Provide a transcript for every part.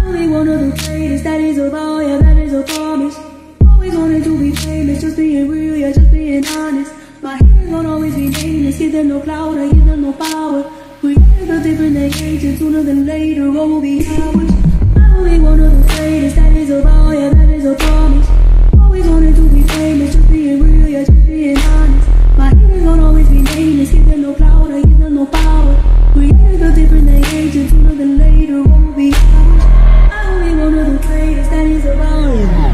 only one of the greatest, that is a vow, yeah, that is a promise. Always wanted to be famous, just being real, yeah, just being honest. My haters won't always be nameless, give them no clout, I give them no power. Created a different agent, sooner than later, what will be ours? I'm only one of the greatest, that is a vow, yeah, that is a promise. Always wanted to be famous, just being real, yeah, just being honest. My haters won't always be nameless, give them no clout, I give them no power. Created a different agent, sooner than later, what will be ours? I'm only one of the greatest, that is a vow, yeah.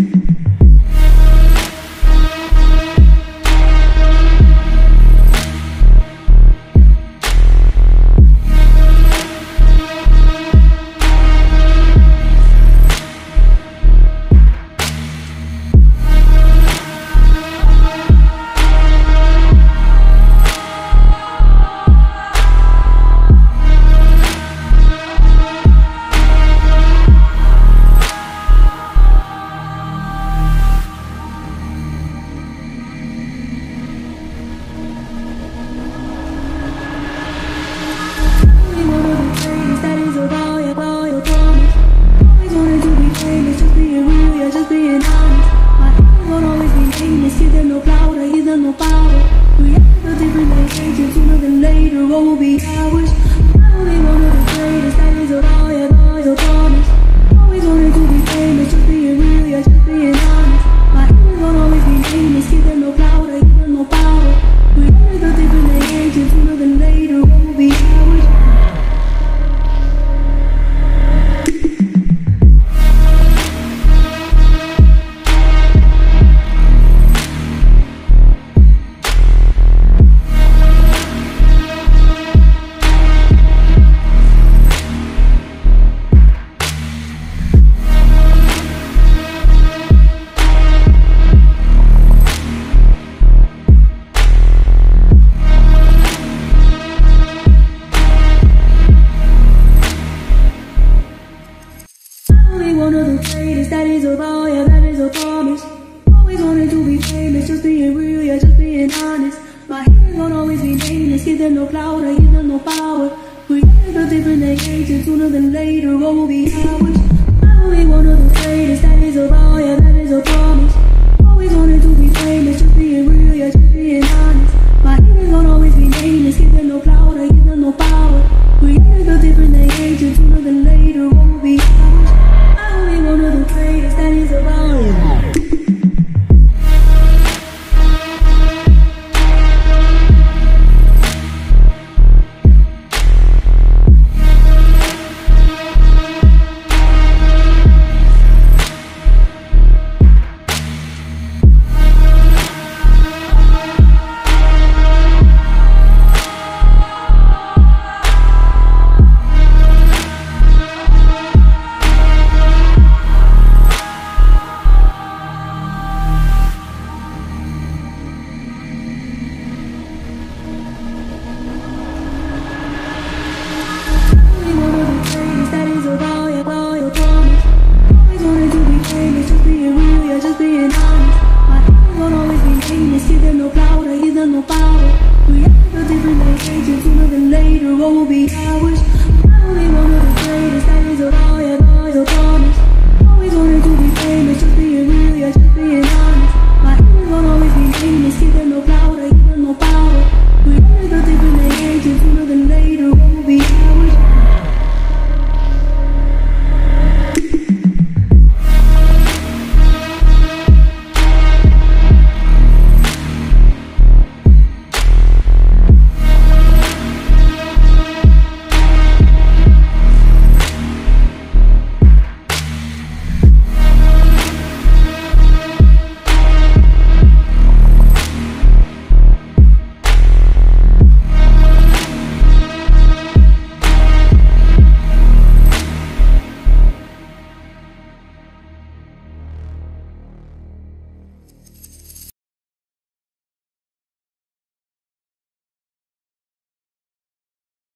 Sooner than later, what will be ours? I'm only one of the greatest, that is a vow, yeah, that is a promise. Always wanted to be famous.